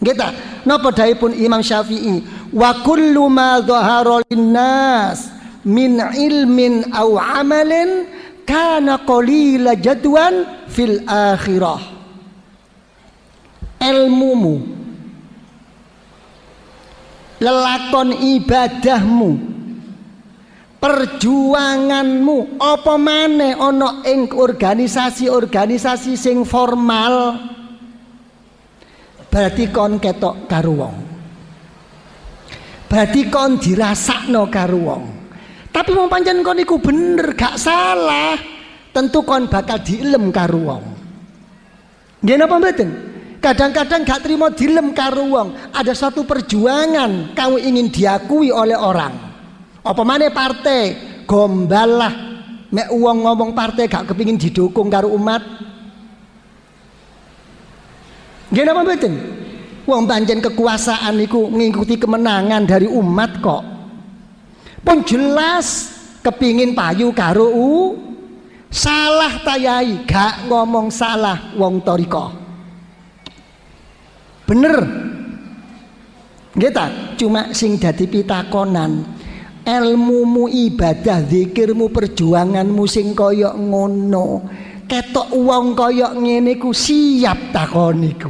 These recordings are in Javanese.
Kita napa dawuhipun Imam Syafi'i, wa kullu ma dhahara linnas min ilmin aw amalin kana qalila jadwan fil akhirah. Ilmumu, lelakon ibadahmu, perjuanganmu, apa maneh ana ing organisasi-organisasi sing formal, berarti kon ketok karo wong, berarti kon dirasakno karo wong. Tapi wong pancen kon iku bener, gak salah, tentu kon bakal diilem karo wong. Nggih napa mboten? Kadang-kadang gak terima dilem karo wong, ada satu perjuangan kamu ingin diakui oleh orang. Apa maneh partai, gombalah mek wong ngomong partai gak kepingin didukung karo umat. Nggih napa mboten? Wong pancen kekuasaan iku ngikuti kemenangan dari umat kok. Pun jelas kepingin payu karo salah tayai, gak ngomong salah wong toriko. Bener. Nggih ta? Cuma sing dadi pitakonan, ilmumu, ibadah, zikirmu, perjuanganmu sing kaya ngono. Ketok wong kaya ngene ku siap takon iku.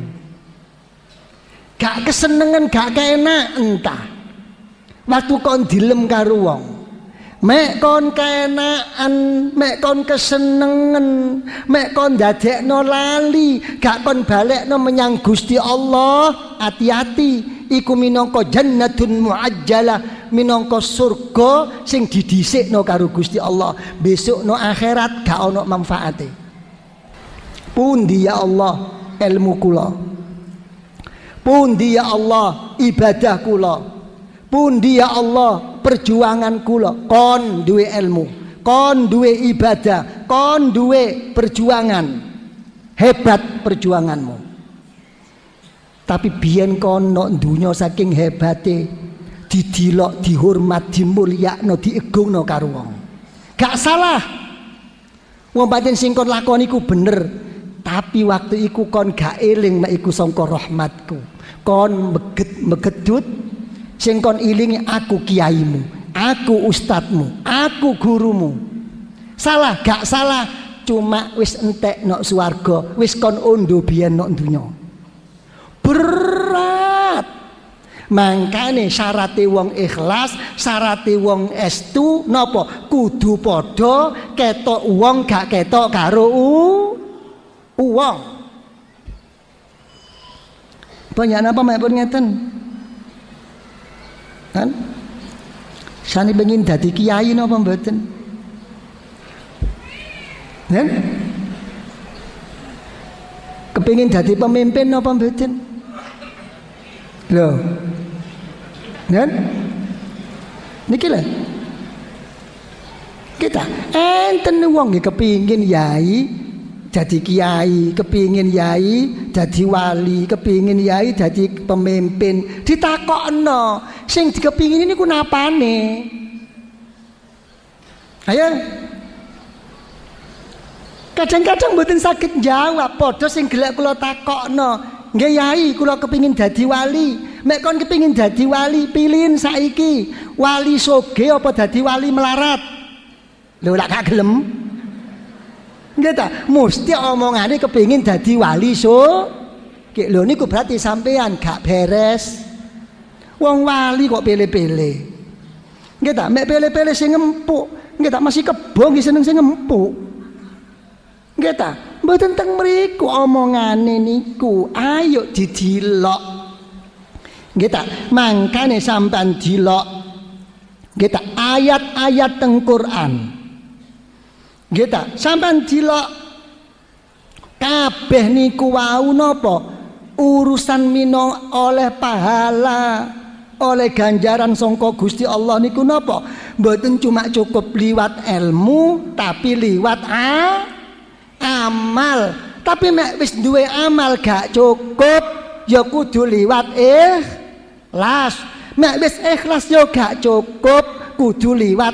Gak kesenengan, gak keenak entah. Waktu kon dilem karo wong, mek kon keenakan, mek kon kesenengan, mek kon dadekno lali, gak kon balekno menyang Gusti Allah. Hati-hati, iku minangka jannatun muajjalah, minangka surga sing didhisikno karo Gusti Allah. Besok no akhirat gak ono manfaate. Pundi ya Allah ilmu kula, pundi ya Allah ibadah kula, pundi ya Allah perjuangan kula. Kon duwe ilmu, kon duwe ibadah, kon duwe perjuangan, hebat perjuanganmu. Tapi biyen kono dunya saking hebate, didilok, dihormat, dimulyakno, diegungno karo wong. Gak salah. Wong pancen sing kon lakoni iku bener. Tapi waktu iku kon gak eling nek iku sangka rahmatku. Kon megedut sing kon ilingi aku kiaimu, aku ustadmu, aku gurumu. Salah gak salah, cuma wis entek nok swarga, wis kon ondo biyen nok dunya. Berat. Mangkane syarate wong ikhlas, syarate wong estu napa? Kudu padha ketok wong gak ketok karo uang. Banyak apa mek ngeten? Kan? Sani pengin dadi kiai napa mboten? Kan? Kepengin dadi pemimpin napa mboten? Lho. Kan? Niki lho. Kita enten wong kepingin yai jadi kiai, kepingin yai jadi wali, kepingin yai jadi pemimpin. Ditakokno, sing dikepingin ini ku napane? Ayo. Kadang-kadang mboten saged jawab, padha sing gelek kula takokno. Nggih yai, kula kepingin dadi wali. Mek kon kepingin dadi wali, pilihin saiki. Wali soge apa dadi wali melarat? Lho lak gak gelem. Nggih ta, mesti omongane kepingin dadi wali Ki lho niku berarti sampean gak beres. Wong wali kok pilih-pilih. Nggih ta, mek pilih-pilih sing empuk. Nggih ta, masih kebo nggih seneng sing empuk. Nggih ta, mboten teng mriku omongane niku. Ayo didilok. Nggih ta, mangkane sampean dilok. Nggih ta, ayat-ayat teng Quran. Nggih ta, sampean dilok kabeh niku wau napa? Urusan minong oleh pahala, oleh ganjaran sangka Gusti Allah niku napa? Mboten cuma cukup liwat ilmu, tapi liwat amal. Tapi mek wis duwe amal gak cukup, ya kudu liwat ikhlas. Mek wis ikhlas ya gak cukup, kudu liwat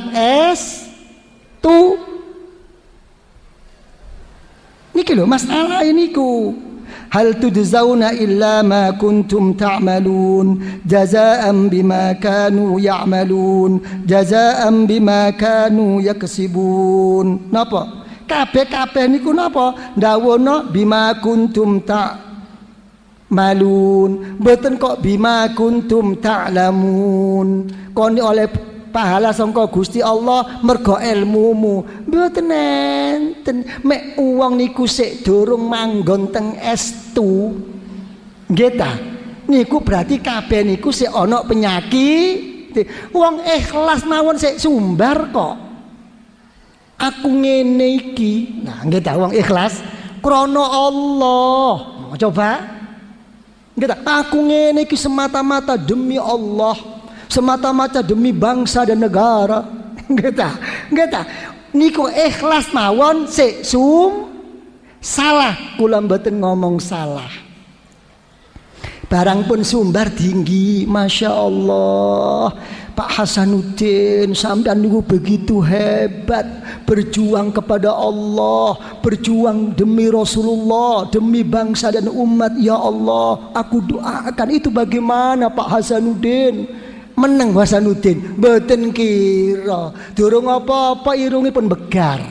Niki lho masalah niku. Hal tujzauna illa ma kuntum ta'malun jazaa'an bima kanu ya'malun jazaa'an bima kanu yaksibun. Napa? Kabeh-kabeh niku napa? Ndawono bima kuntum ta'malun. Mboten kok bima kuntum ta'lamun. Kon oleh pahala sangka Gusti Allah mergo ilmumu. Mboten enten. Mek wong niku sik durung manggon teng estu. Nggih ta? Niku berarti kabeh niku sik ana penyakit. Wong ikhlas mawon sik sumbar kok. Aku ngene iki. Nah, nggih ta wong ikhlas krana Allah. Coba. Nggih ta? Aku ngene iki semata-mata demi Allah. Semata-mata demi bangsa dan negara. Nggih ta? Niku ikhlas mawon sik salah kula mboten ngomong salah. Barang pun sumbar tinggi, Masya Allah. Pak Hasanuddin sampean niku begitu hebat berjuang kepada Allah, berjuang demi Rasulullah, demi bangsa dan umat. Ya Allah, aku doakan itu bagaimana Pak Hasanuddin? Meneng Hasanuddin, mboten kira durung apa-apa irungipun begar.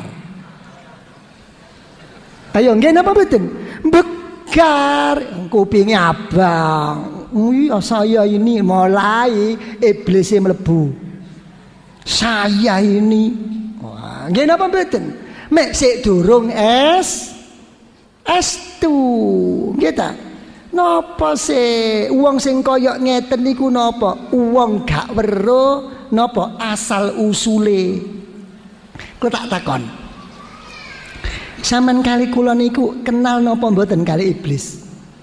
Ayo nggih napa mboten? Begar, kupinge abang. Iya saya ini mulai iblisnya mlebu. Saya ini. Wah, nggih napa mboten? Mek sik durung estu. Nggih ta? Napa sih uang sing koyok ngeten niku napa? Uang gak weruh napa asal usule. Kula tak takon. Sampeyan kali kula niku kenal napa mboten kali iblis?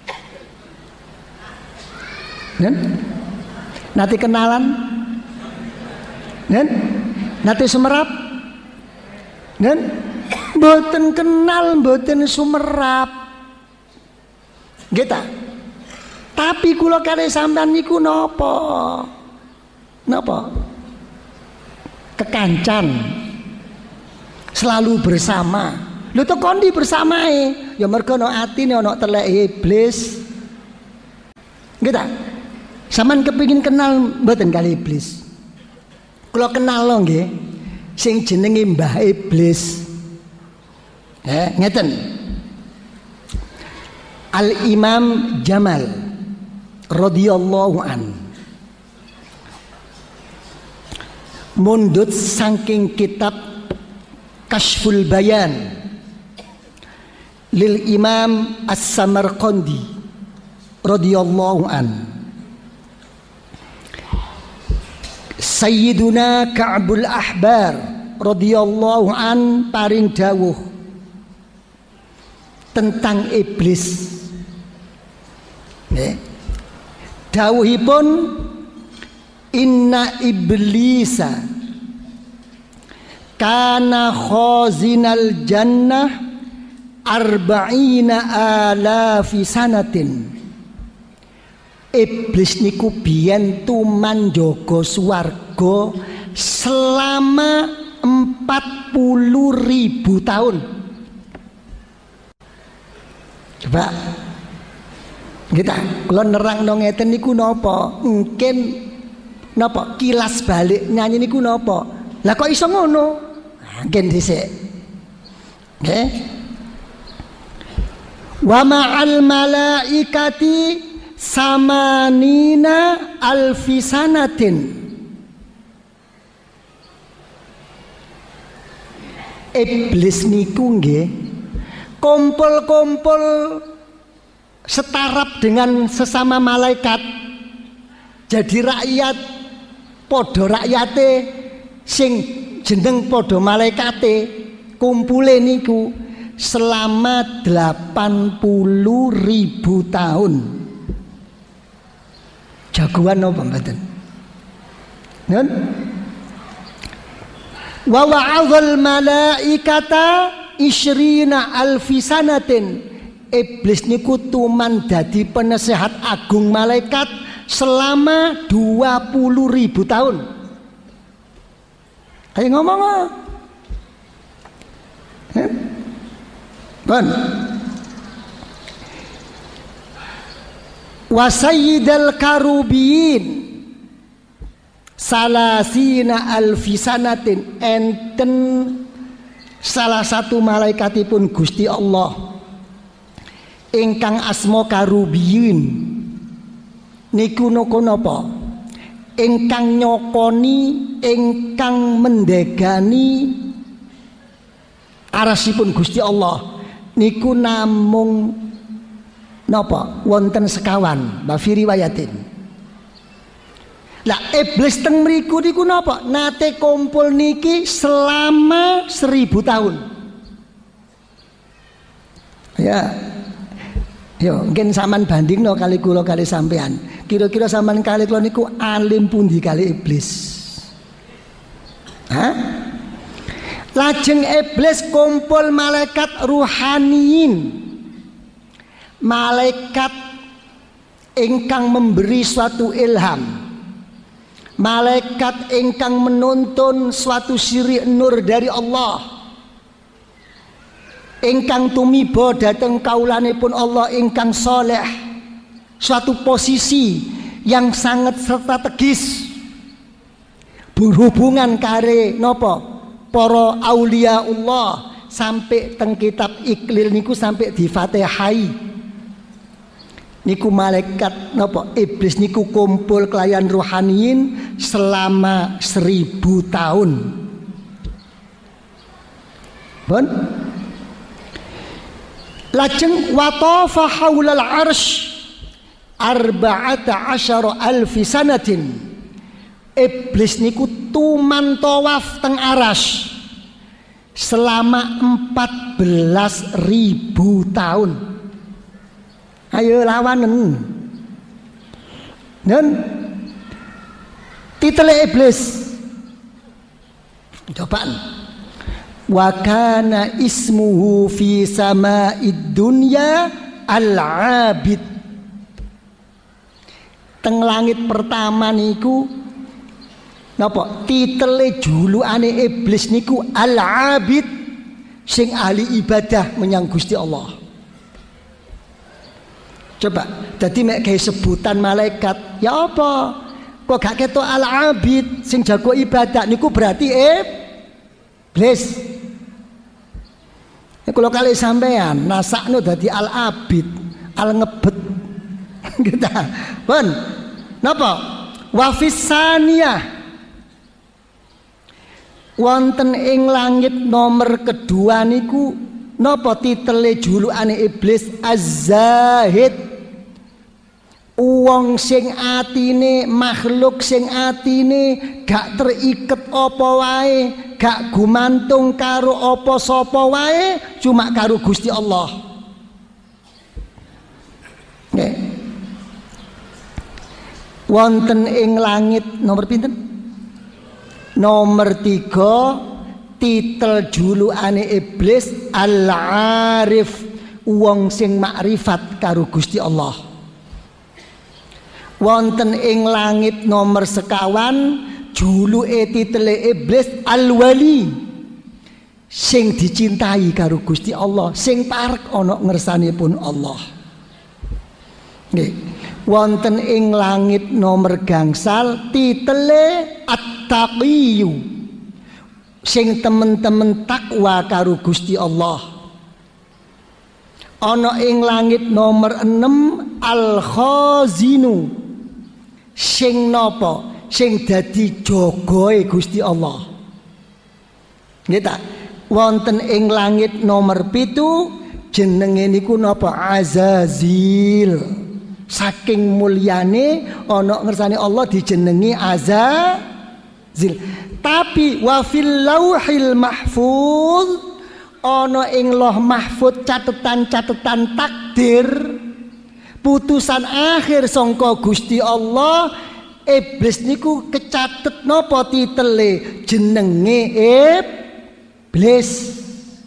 Nen? Nanti kenalan? Nen? Nanti sumerap? Nen? Mboten kenal, mboten sumerap. Nggih ta? Tapi kula kali sampean niku napa? Napa? Kekancan. Selalu bersama. Lho to kondi bersamae. Ya mergo ana atine ana teleke iblis. Nggih ta? Sampean kepengin kenal mboten kali iblis? Kula kenal lho nggih. Sing jenenge Mbah Iblis. Ngeten. Al-Imam Jamal radhiyallahu an mundut saking kitab Kashful Bayan lil Imam As-Samarqandi radhiyallahu an. Sayyiduna Ka'bul Ahbar radhiyallahu an paring dawuh tentang iblis. Dawuhipun inna iblisa kana khazinal jannah arba'ina alafi sanatin. Iblis niku biyen tuman jaga swarga selama 40.000 tahun. Coba kita kula nerangno ngeten niku napa? Mungkin napa kilas balik nyanyi niku napa? Lah kok iso ngono? Mungkin dhisik. Nggih. Wa ma'al malaikati samanina alfisanatin. Iblis niku nggih kumpul-kumpul setarap dengan sesama malaikat, jadi rakyat podo rakyate sing jeneng podo malaikate kumpule niku selama 80.000 tahun. Jagoan napa mboten? Nun? Wa wa'adzal malaikata isyrina alfisanatin. Iblis niku tuman dadi penasehat agung malaikat selama 20.000 tahun. Ayo ngomong. Bon. wa sayyidal karubiyin salasina alfisanatin, enten salah satu malaikatipun Gusti Allah ingkang asma karubiyin niku napa? Ingkang nyokoni, ingkang mendegani arasipun Gusti Allah niku namung napa? Wonten sekawan, fi riwayatin. Lah iblis teng mriku niku napa? Nate kumpul niki selama 1000 tahun. Ya. Yo, mungkin sampean bandingno kali kula kali sampean. Kira-kira sampean kali kula niku alim pundi kali iblis? Hah? Lajeng iblis kumpul malaikat ruhaniyin. Malaikat ingkang memberi suatu ilham. Malaikat ingkang menuntun suatu siri nur dari Allah. Ingkang tumiba dhateng kaulanipun Allah ingkang soleh, suatu posisi yang sangat strategis berhubungan kare napa para aulia Allah sampai teng kitab Iqlil niku sampai di Fatihai niku malaikat napa iblis niku kumpul kelayan rohaniyin selama 1000 tahun. Bon? Lajeng watafa haulal arsh 14,000 sanatin. Iblis niku tuman tawaf teng aras selama 14.000 tahun. Ayo lawanen. Dan titele iblis cobaan. Wa kana ismuhu fi sama'id dunya al-abid. Teng langit pertama niku napa titele julukane iblis niku al-abid, sing ahli ibadah menyang Gusti Allah. Coba dadi mek gawe sebutan malaikat ya apa kok gak ketok al-abid sing jago ibadah niku berarti iblis. Kalau kali sampean nasakno dadi al-abid, al-ngebet. Kita, pun, napa? Wafisaniyah. Wonten ing langit nomor kedua niku napa titele julukane iblis Az-Zahid. Wong sing atine, makhluk sing atine gak teriket apa wae, gak gumantung karo apa sapa wae, cuma karo Gusti Allah. Nggih. Wonten ing langit nomor pinten? Nomor 3 titel julukane iblis Al-Arif, wong sing makrifat karo Gusti Allah. Wonten ing langit nomor 1 juluke titele iblis Al-Wali, sing dicintai karo Gusti Allah, sing parek ana ngersanipun Allah. Nggih. Wonten ing langit nomor gangsal titele At-Taqiyyu, sing temen-temen takwa karo Gusti Allah. Ana ing langit nomor 6 Al-Khazinu, sing napa sing dadi jogoe Gusti Allah. Nggih ta? Wonten ing langit nomor 7 jenenge niku napa? Azazil. Saking mulyane ana ngersane Allah dijenengi Azazil. Tapi wa fil lauhil mahfuz, ana ing loh mahfuz catetan-catetan takdir, putusan akhir sangka Gusti Allah, iblis niku kecatet napa titele jenenge iblis.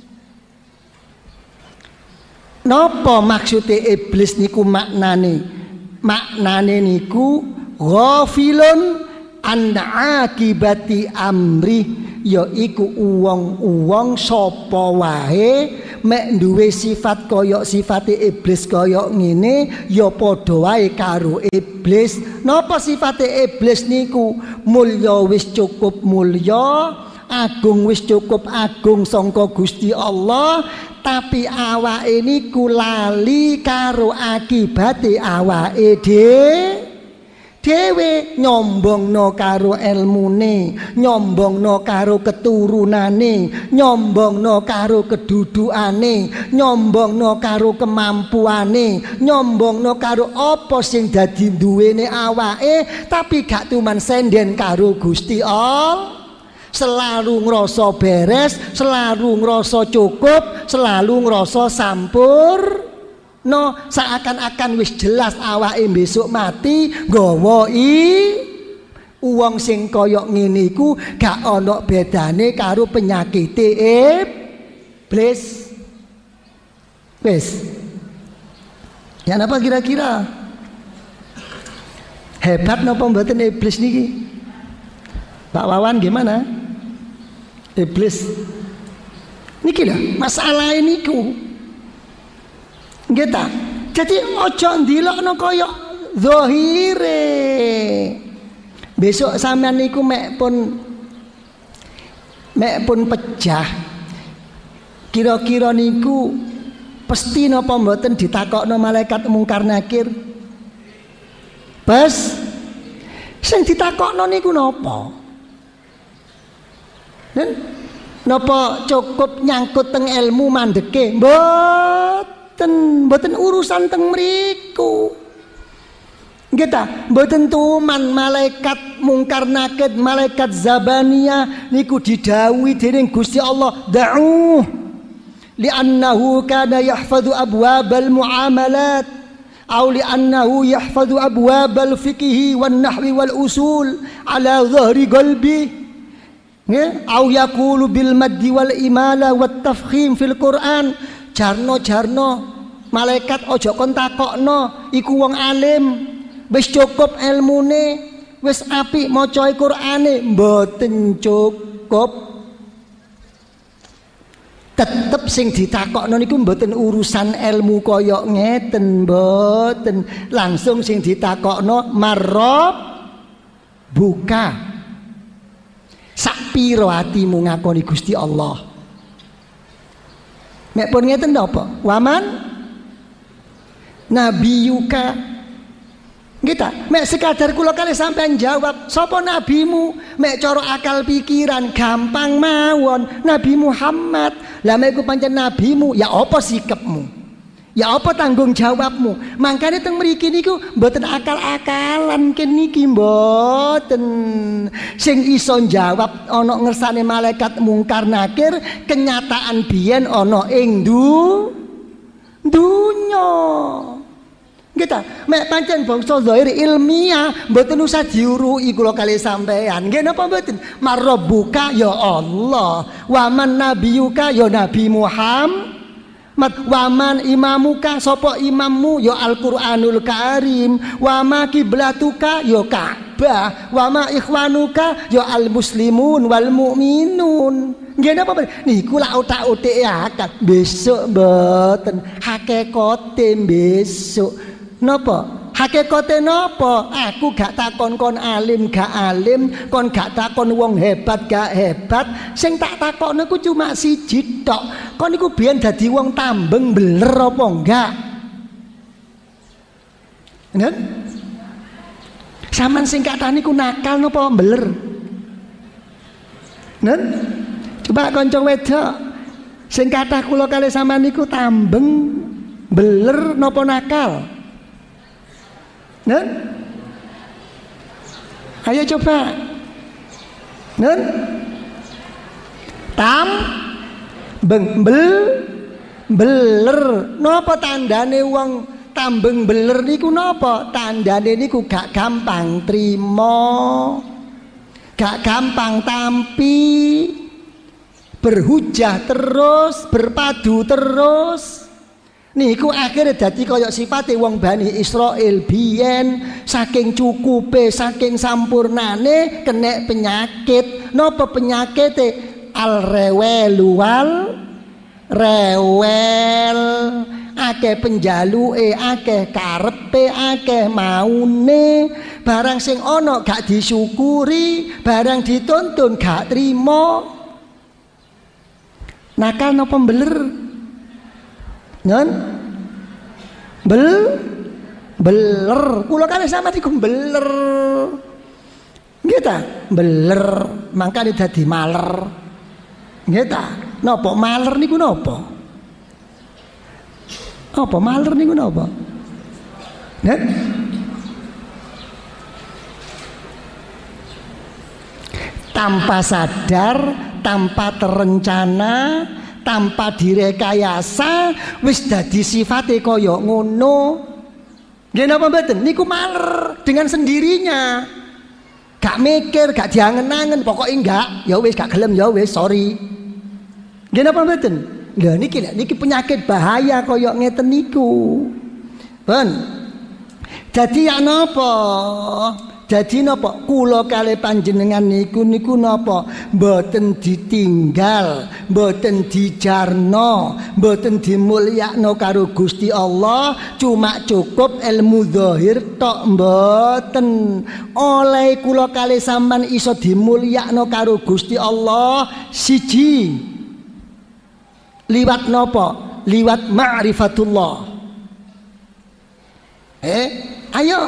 Napa maksude iblis niku maknane? Maknane niku ghafilun an akibati amri, yaiku uwong-uwong sapa wae mek duwe sifat koyok sifate iblis koyok ngene ya padha wae karo iblis. Napa sifate iblis niku? Mulya wis cukup mulya, agung wis cukup agung sangka Gusti Allah, tapi awake niku lali karo akibate awake dhewe, nyombongno karo elmune, nyombongno karo keturunane, nyombongno karo kedudukane, nyombongno karo kemampuane, nyombongno karo apa sing dadi duwene awake, tapi gak tuman senden karo Gusti Allah. Selalu ngerasa beres, selalu ngerasa cukup, selalu ngerasa sampur. No, seakan-akan wis jelas awake besok mati, nggawa wong sing kaya ngene iku gak ana bedane karo penyakit iblis. Wis. Ya napa kira-kira? Hebat napa mboten iblis niki? Pak Wawan gimana? Iblis niki lho, masalah niku. Nggih ta? Jadi aja ndelokno kaya zahire. Besok sampean niku mek pun pecah. Kira-kira niku pasti napa mboten ditakokno malaikat mungkar nakir? Bas sing ditakokno niku napa? Napa cukup nyangkut teng ilmu mandeke? Mboten urusan teng mriku. Nggih ta? Mboten tuman malaikat mungkar nakir, malaikat zabaniyah niku didhawuhi dening Gusti Allah, da'uh li'annahu kana yahfadhu abwabal muamalat aw li'annahu yahfadhu abwabal fiqhi wan nahwi wal usul ala dhahri qalbi. Aw yaqulu bil maddi wal imala wat tafkhim fil Quran. Jarno malaikat ojo kon takokno, iku wong alim, wis cukup ilmune, wis apik maca Qur'ane. Mboten cukup. Tetep sing ditakokno niku mboten urusan ilmu kaya ngeten, mboten. Langsung sing ditakokno marab buka. Sak piro atimu ngakoni Gusti Allah? Nek pun ngeten napa? Waman nabiyuka. Nggih ta? Mek sekadar kula kalih sampean jawab, sapa nabimu? Mek cara akal pikiran gampang mawon, Nabi Muhammad. Lah mek iku pancen nabimu, ya apa sikepmu? Ya apa tanggung jawabmu? Mangkane teng mriki niku mboten akal-akalan ken niki mboten. Sing iso jawab ana ngersane malaikat mungkar nakir, kenyataan biyen ana ing dunya. Nggih ta? Mek pancen bangsa zahir ilmiah mboten usah diuruki kula kali sampean. Nggih napa mboten? Marabbuka ya Allah, wa man nabiyuka ya Nabi Muhammad. Waman imamuka, sapa imammu ya Al-Qur'anul Karim, wama kiblatuka ya Ka'bah, wama ikhwanuka ya al-muslimun wal mu'minun. Nggih napa niku lak otak-otik akal. Besok mboten hakikate besok. Napa? Hakikate napa? Aku gak takon kon alim gak alim, kon gak takon wong hebat gak hebat. Sing tak takokno ku cuma siji tok. Kon niku biyen dadi wong tambeng beler apa enggak? Nen? Saman sing kathah niku nakal napa beler? Nen? Coba kanca wedok sing kathah kula kalih sampean niku tambeng beler napa nakal? Nen? Ayo coba. Nen? Beler. Napa tandane wong tambeng beler niku napa? Tandane niku gak gampang trimo. Gak gampang tampi. Berhujah terus, berpadu terus. Niku akhirnya dadi kaya sifate wong Bani Israil biyen, saking cukupe, saking sampurnane kena penyakit. Napa penyakite? Al-rewelu wal rewel, akeh penjaluke, akeh karepe, akeh maune, barang sing ana gak disyukuri, barang dituntun gak trimo. Nakal napa beler? Ngon? Beler. Kula kan sama niku beler. Nggih ta? Beler, mangkane dadi maler. Nggih ta? Napa maler niku napa? Apa maler niku napa? Nggih? Tanpa sadar, tanpa terencana, tanpa direkayasa, wis dadi sifate kaya ngono. Nggih napa mboten? Niku maler dengan sendirinya. Gak mikir, gak diangen-angen, pokoknya enggak, ya wis gak gelem ya wis, sorry. Nggih napa mboten? Lha niki penyakit bahaya kaya ngeten niku. Ben. Dadi ya napa? Jadi napa kula kali panjenengan niku napa mboten ditinggal, mboten dijarno, mboten dimulyakno karo Gusti Allah, cuma cukup ilmu zahir tok mboten. Oleh kula kali sampean iso dimulyakno karo Gusti Allah siji liwat napa? Liwat ma'rifatullah. Ayo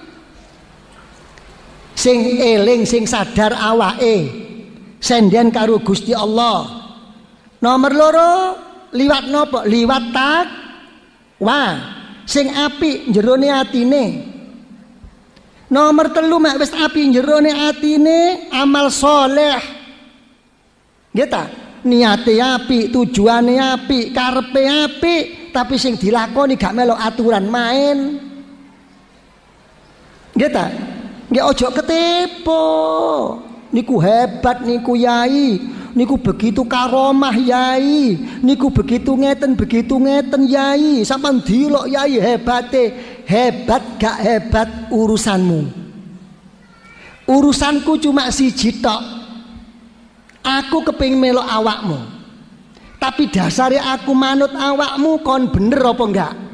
sing eling sing sadar awake sendhen karo Gusti Allah. Nomor loro liwat napa? Liwat takwa sing apik jerone atine. Nomor telu mek wis apik jerone atine amal soleh. Nggih ta? Niate apik, tujuane apik, karepe apik, tapi sing dilakoni gak melok aturan main. Nggih ta? Nggih aja ketipu. Niku hebat niku yai, niku begitu karomah yai, niku begitu ngeten yai. Sampeyan dilok yai hebate, hebat gak hebat urusanmu. Urusanku cuma siji tok. Aku kepengin melok awakmu. Tapi dasare aku manut awakmu kon bener apa enggak?